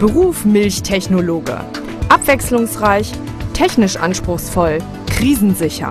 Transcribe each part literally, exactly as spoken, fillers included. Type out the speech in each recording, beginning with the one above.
Beruf Milchtechnologe. Abwechslungsreich, technisch anspruchsvoll, krisensicher.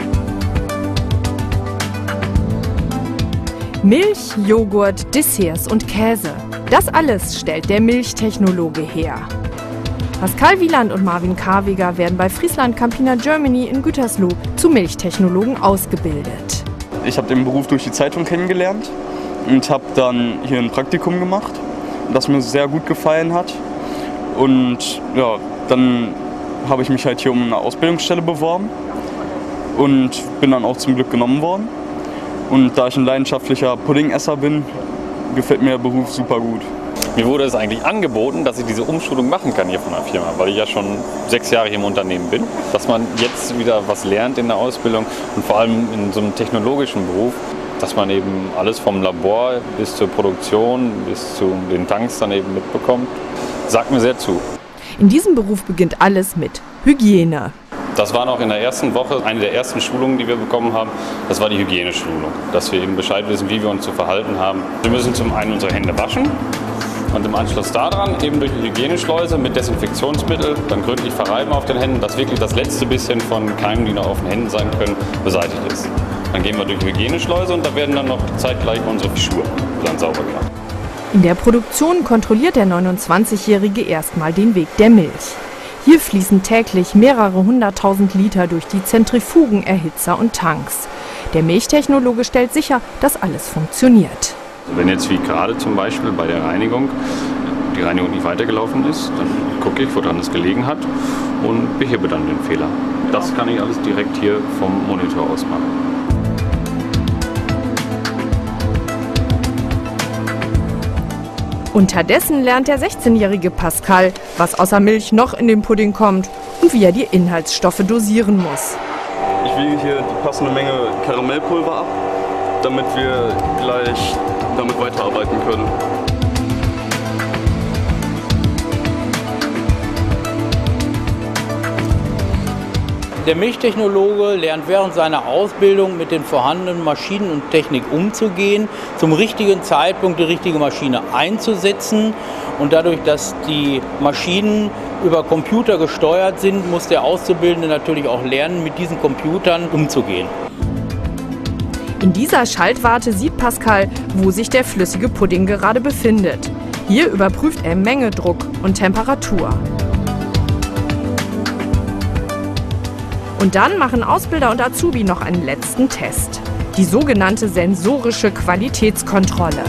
Milch, Joghurt, Desserts und Käse. Das alles stellt der Milchtechnologe her. Pascal Wieland und Marvin Karweger werden bei Friesland Campina Germany in Gütersloh zu Milchtechnologen ausgebildet. Ich habe den Beruf durch die Zeitung kennengelernt und habe dann hier ein Praktikum gemacht, das mir sehr gut gefallen hat. Und ja, dann habe ich mich halt hier um eine Ausbildungsstelle beworben und bin dann auch zum Glück genommen worden. Und da ich ein leidenschaftlicher Puddingesser bin, gefällt mir der Beruf super gut. Mir wurde es eigentlich angeboten, dass ich diese Umschulung machen kann hier von der Firma, weil ich ja schon sechs Jahre hier im Unternehmen bin. Dass man jetzt wieder was lernt in der Ausbildung und vor allem in so einem technologischen Beruf, dass man eben alles vom Labor bis zur Produktion, bis zu den Tanks dann eben mitbekommt, sagt mir sehr zu. In diesem Beruf beginnt alles mit Hygiene. Das war noch in der ersten Woche eine der ersten Schulungen, die wir bekommen haben. Das war die Hygieneschulung, dass wir eben Bescheid wissen, wie wir uns zu verhalten haben. Wir müssen zum einen unsere Hände waschen und im Anschluss daran eben durch die Hygieneschleuse mit Desinfektionsmittel dann gründlich verreiben auf den Händen, dass wirklich das letzte bisschen von Keimen, die noch auf den Händen sein können, beseitigt ist. Dann gehen wir durch die Hygieneschleuse und da werden dann noch zeitgleich unsere Schuhe dann sauber gemacht. In der Produktion kontrolliert der neunundzwanzigjährige erstmal den Weg der Milch. Hier fließen täglich mehrere hunderttausend Liter durch die Zentrifugen, Erhitzer und Tanks. Der Milchtechnologe stellt sicher, dass alles funktioniert. Wenn jetzt wie gerade zum Beispiel bei der Reinigung die Reinigung nicht weitergelaufen ist, dann gucke ich, woran es gelegen hat und behebe dann den Fehler. Das kann ich alles direkt hier vom Monitor aus machen. Unterdessen lernt der sechzehnjährige Pascal, was außer Milch noch in den Pudding kommt und wie er die Inhaltsstoffe dosieren muss. Ich wiege hier die passende Menge Karamellpulver ab, damit wir gleich damit weiterarbeiten können. Der Milchtechnologe lernt während seiner Ausbildung mit den vorhandenen Maschinen und Technik umzugehen, zum richtigen Zeitpunkt die richtige Maschine einzusetzen. Und dadurch, dass die Maschinen über Computer gesteuert sind, muss der Auszubildende natürlich auch lernen, mit diesen Computern umzugehen. In dieser Schaltwarte sieht Pascal, wo sich der flüssige Pudding gerade befindet. Hier überprüft er Menge, Druck und Temperatur. Und dann machen Ausbilder und Azubi noch einen letzten Test. Die sogenannte sensorische Qualitätskontrolle.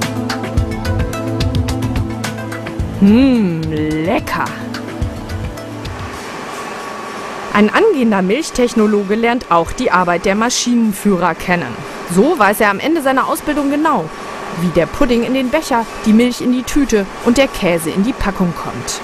Mmh, lecker! Ein angehender Milchtechnologe lernt auch die Arbeit der Maschinenführer kennen. So weiß er am Ende seiner Ausbildung genau, wie der Pudding in den Becher, die Milch in die Tüte und der Käse in die Packung kommt.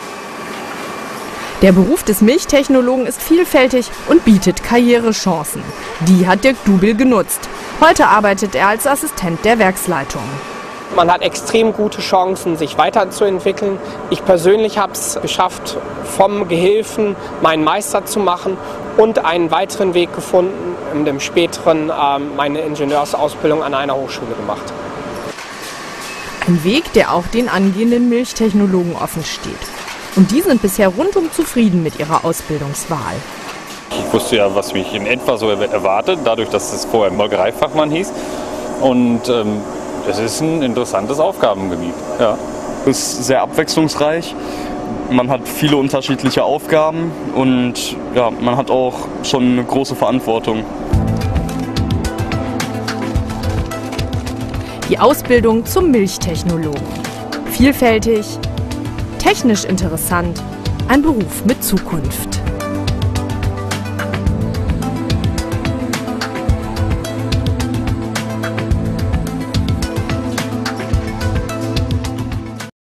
Der Beruf des Milchtechnologen ist vielfältig und bietet Karrierechancen. Die hat Dirk Dubel genutzt. Heute arbeitet er als Assistent der Werksleitung. Man hat extrem gute Chancen, sich weiterzuentwickeln. Ich persönlich habe es geschafft, vom Gehilfen meinen Meister zu machen und einen weiteren Weg gefunden, in dem späteren äh, meine Ingenieursausbildung an einer Hochschule gemacht. Ein Weg, der auch den angehenden Milchtechnologen offen steht. Und die sind bisher rundum zufrieden mit ihrer Ausbildungswahl. Ich wusste ja, was mich in etwa so erwartet, dadurch, dass es vorher Molkereifachmann hieß. Und ähm, es ist ein interessantes Aufgabengebiet. Ja. Es ist sehr abwechslungsreich. Man hat viele unterschiedliche Aufgaben und ja, man hat auch schon eine große Verantwortung. Die Ausbildung zum Milchtechnologen. Vielfältig, technisch interessant, ein Beruf mit Zukunft.